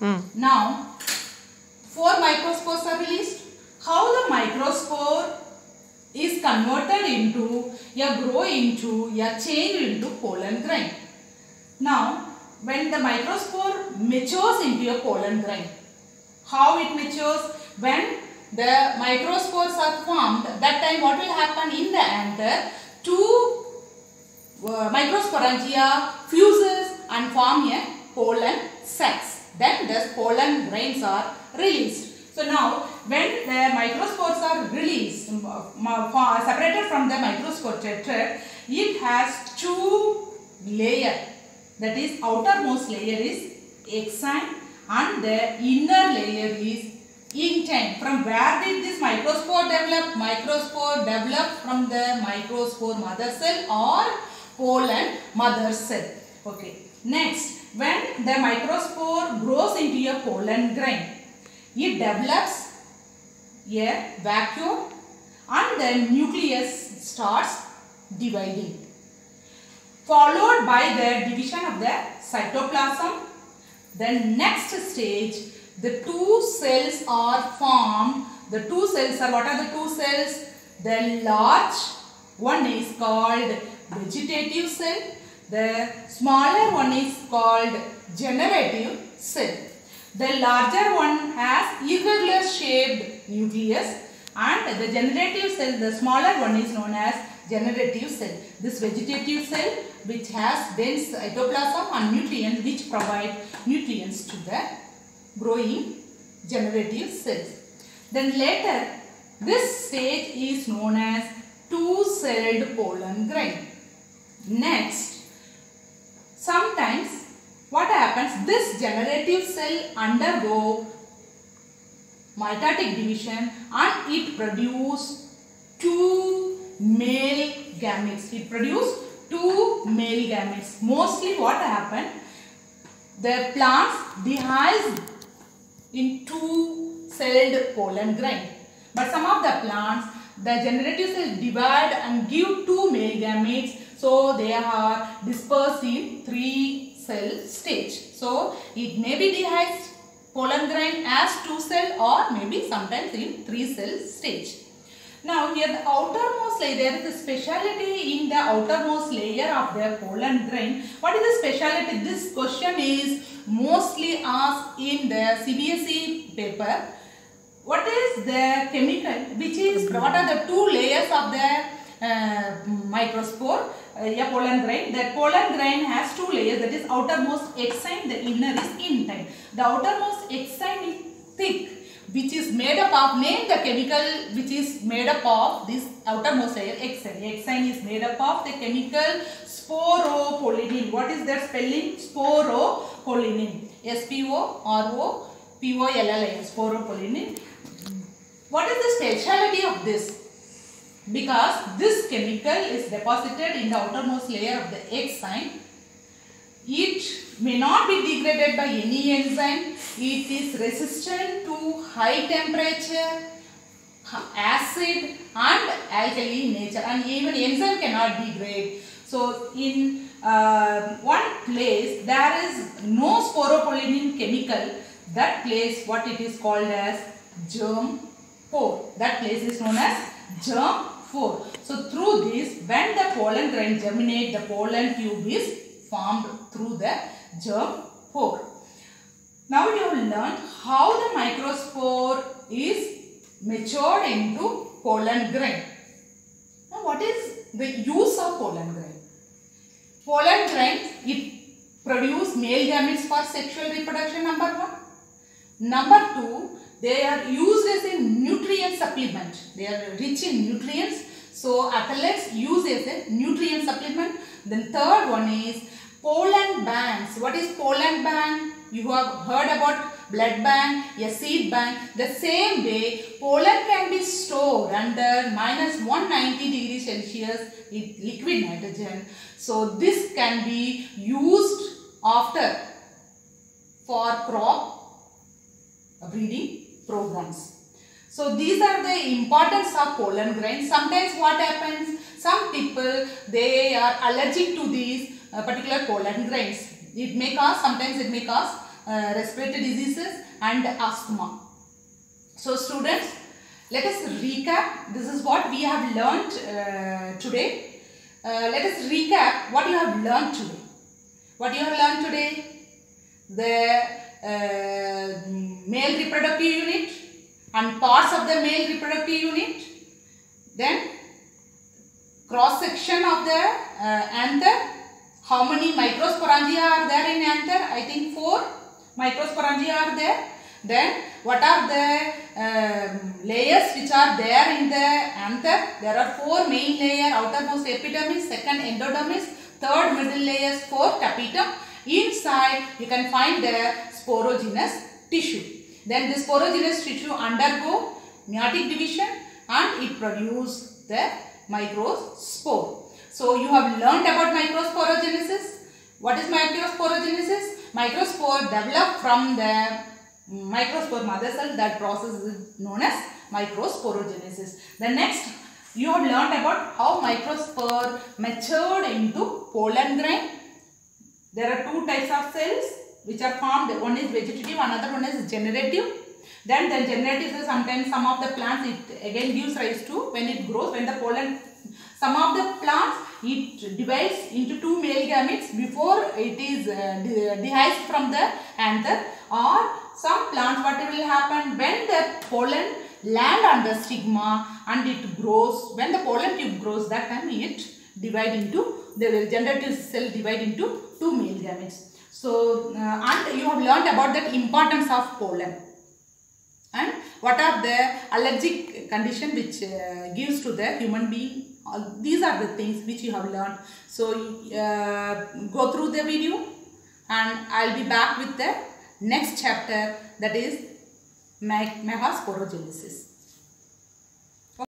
Now, 4 microspores are released. How the microspore is converted into grow into change into pollen grain. Now, when the microspore matures into a pollen grain, how it matures? When the microspores are formed, that time what will happen in the anther? 2 microsporangia fuses and form a pollen sacs. Then the pollen grains are released. So now when the microspores are released, separated from the microspore tetrad, it has 2 layers. That is, outermost layer is XII and the inner layer is XII. From where did this microspore develop? Microspore developed from the microspore mother cell or pollen mother cell. Okay. Next, when the microspore grows into a pollen grain, it develops a vacuole and the nucleus starts dividing, followed by the division of the cytoplasm. Then next stage, the 2 cells are formed. The 2 cells are, what are the 2 cells? The large one is called vegetative cell. The smaller one is called generative cell. The larger one has irregular shaped nucleus and the generative cell, the smaller one, is known as generative cell. This vegetative cell which has dense cytoplasm and nutrients which provide nutrients to the growing generative cells. Then later this stage is known as 2-celled pollen grain. Next, sometimes what happens, this generative cell undergo mitotic division and it produces 2 male gametes. It produces 2 male gametes. Mostly what happens, the plants dehisce in 2-celled pollen grain. But some of the plants, the generative cells divide and give 2 male gametes. So they are dispersed in 3-cell stage. So it may be dehisced pollen grain as 2-cell or maybe sometimes in 3-cell stage. Now here the outermost layer, there is a speciality in the outermost layer of the pollen grain. What is the speciality? This question is mostly asked in the CBSE paper. What is the chemical which is, what are the 2 layers of the microspore, a pollen grain? The pollen grain has 2 layers, that is outermost XII, the inner is intine. The outermost XII is thick, which is made up of, name the chemical which is made up of this outermost layer, XII. XII is made up of the chemical sporopollenin. What is that spelling? Sporopollenin. S-P-O-R-O-P-O-L-L-I-N. Sporopollenin. What is the speciality of this? Because this chemical is deposited in the outermost layer of the XII. It may not be degraded by any enzyme. It is resistant to high temperature, acid and alkali nature, and even enzyme cannot degrade. So in one place there is no sporopollenin chemical. That place, what it is called as germ pore. That place is known as germ pore. So through this, when the pollen grain germinate, the pollen tube is formed through the germ pore. Now you have learned how the microspore is matured into pollen grain. Now what is the use of pollen grain? Pollen grain, it produces male gametes for sexual reproduction, number 1. Number 2, they are used as a nutrient supplement. They are rich in nutrients. So athletes use as a nutrient supplement. Then third one is pollen banks. What is pollen bank? You have heard about blood bank, a seed bank. The same way, pollen can be stored under -190°C in liquid nitrogen. So this can be used after for crop breeding programs. So these are the importance of pollen grains. Sometimes what happens, some people, they are allergic to these particular pollen grains. It may cause, sometimes it may cause respiratory diseases and asthma. So students, let us recap. This is what we have learnt today. Let us recap what you have learnt today. What you have learnt today? The male reproductive unit and parts of the male reproductive unit. Then cross section of the anther. How many microsporangia are there in anther? I think 4 microsporangia are there. Then what are the layers which are there in the anther? There are 4 main layers: outermost epidermis, second endodermis, third middle layers, fourth tapetum. Inside you can find the sporogenous tissue. Then the sporogenous tissue undergo meiotic division and it produces the microspore. So you have learnt about microsporogenesis. What is microsporogenesis? Microspore develop from the microspore mother cell. That process is known as microsporogenesis. The next, you have learnt about how microspore matured into pollen grain. There are 2 types of cells which are formed. One is vegetative, another one is generative. Then the generative is sometimes some of the plants it again gives rise to when it grows, when the pollen, some of the plants it divides into 2 male gametes before it is dehisced from the anther. Or some plants, what will happen when the pollen land on the stigma and it grows, when the pollen tube grows, that time it divide into, the generative cell divide into 2 male gametes. So and you have learnt about the importance of pollen and what are the allergic condition which gives to the human being. These are the things which you have learnt. So go through the video and I will be back with the next chapter, that is megasporogenesis.